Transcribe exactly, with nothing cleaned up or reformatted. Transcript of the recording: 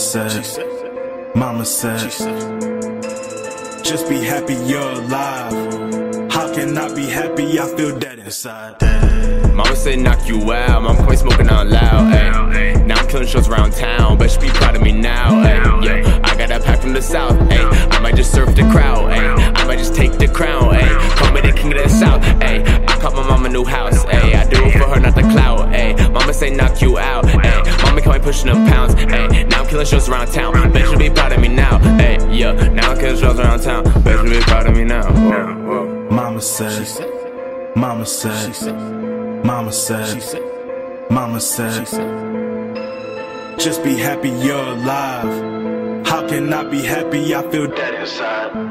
said, mama said, just be happy you're alive. How can I be happy? I feel dead inside. Mama said knock you out, mama quit smoking out loud, ayy. Now I'm killing shows around town, bet she be proud of me now, ayy. Yeah, I got that pack from the south, ayy. I might just surf the crowd, ayy. I might just take the crown, ayy. Call me the king of the south, ayy. I caught my mama a new house, ayy. I do it for her, not the clout, ayy. Mama say knock you out, ayy. Mama call me pushing them pounds, ayy. Now I'm killing shows around town, bet she be proud of me now, ayy. Yeah, now I'm killing shows around town, bet she be proud of me now. Whoa, whoa. Mama said, mama said, mama said, mama said, just be happy you're alive. How can I be happy? I feel dead inside.